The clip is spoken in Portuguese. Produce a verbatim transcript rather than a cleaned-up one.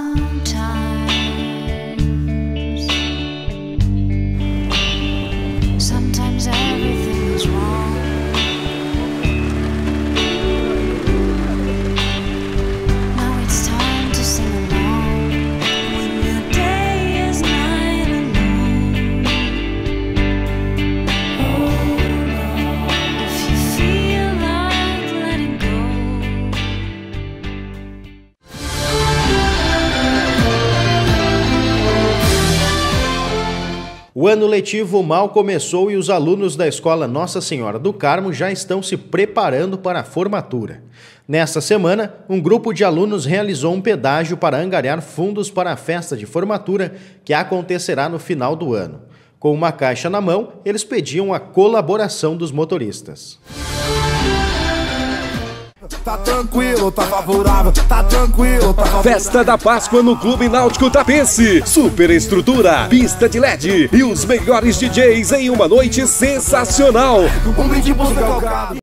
Sometimes everything is wrong. Now it's time to sing along. When your day is night alone. If you feel like letting go. O ano letivo mal começou e os alunos da Escola Nossa Senhora do Carmo já estão se preparando para a formatura. Nesta semana, um grupo de alunos realizou um pedágio para angariar fundos para a festa de formatura que acontecerá no final do ano. Com uma caixa na mão, eles pediam a colaboração dos motoristas. Tá tranquilo, tá favorável, tá tranquilo, tá favorável. Festa da Páscoa no Clube Náutico Tapense. Super estrutura, pista de L E D e os melhores D Js em uma noite sensacional. Um brinde por ser calcado.